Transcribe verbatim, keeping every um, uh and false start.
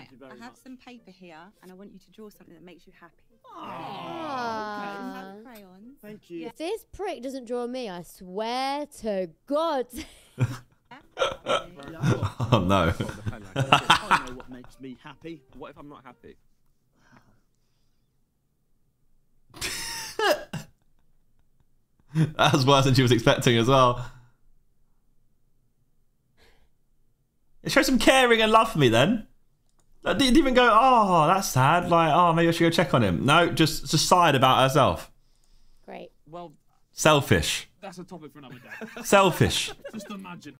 Right, I have much. some paper here, and I want you to draw something that makes you happy. Aww. Okay. Crayons. Thank you. If this prick doesn't draw me, I swear to God. Oh no. I know what makes me happy. What if I'm not happy? That was worse than she was expecting as well. Show some caring and love for me then. Like, didn't even go, oh, that's sad. Like, oh, maybe I should go check on him. No, just just sighed about herself. Great. Well, selfish. That's a topic for another day. Selfish. Just imagine